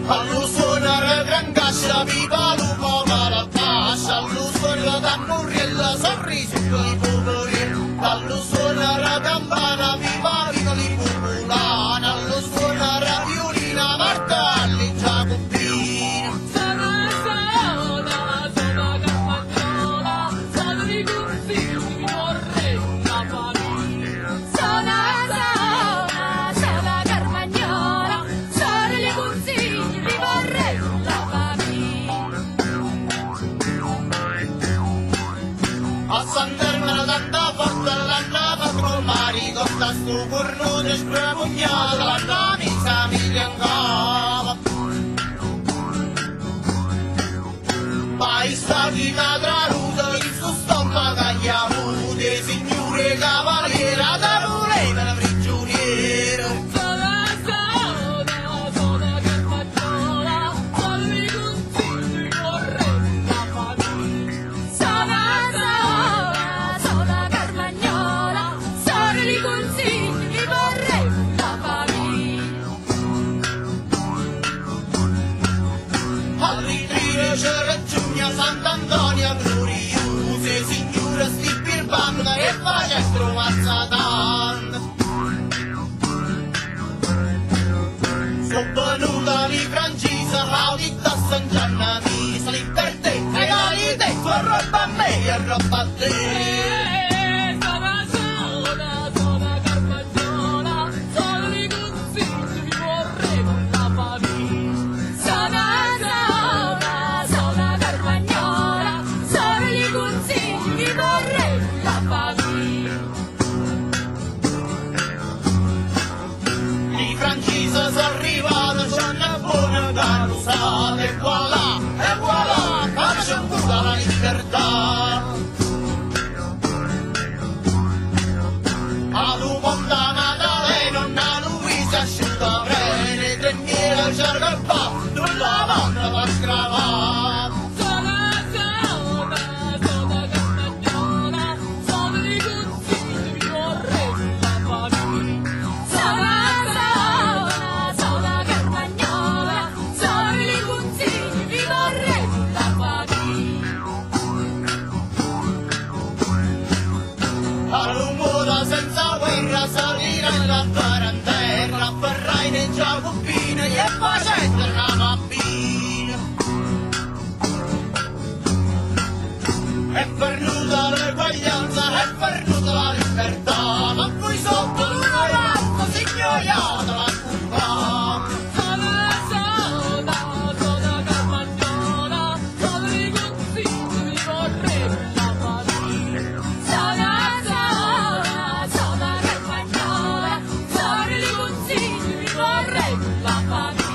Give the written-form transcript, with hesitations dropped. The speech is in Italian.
allo suonare gran cascia, viva lupo la pascia, allo suonare da murriella, sorriso di poveri, allo suonare campana, viva di popolana, allo suonare violina, martelli, giacoppini. Sono carmagnola, sono di consigli, vorrei una famiglia. Sono carmagnola, sono di consigli, vorrei una famiglia. A Sant'Ermano tanta forza l'annata cromari, costa sto cornone spremugnato, la camisa mi riangava. Poi stati catraruto, il suo stomaco agliamo, dei signore cavaliera, da voleva la prigioniera. Sono carmagnola, sono di consigli, vorrei una famiglia. Sono carmagnola, sono di consigli, vorrei una famiglia. Al ritiro c'era Giugna, Sant'Antonio glorioso, signore sti birbando e facessero mazzatan. Sono venuta di Francisa, audita a San Giannani, salì per te, e hai detto roba a me e roba a te. Sono carmagnola, sono di consigli, vorrei una famiglia. Sono carmagnola, sono di consigli, vorrei una famiglia. Di Francisa sono arrivata, c'è una buona canusata, e voilà, faccio un po' la libertà. A tu ponta Maddalena, una Luisa asciutta bene, te miele cerca il pa, tu la mano va scravata. Sono carmagnola, sono di consigli, vorrei una famiglia. Sono carmagnola, sono di consigli, vorrei una famiglia. All'umoda senza guerra salire nella quarantena, afferrai nei giacoppini e facendo una mappina. È venuta l'eguaglianza, è venuta la libertà, ma qui sotto l'una razza si ignorata la curva. Sono carmagnola, sono di consigli, vorrei una famiglia. Sono carmagnola, sono di consigli, vorrei una famiglia.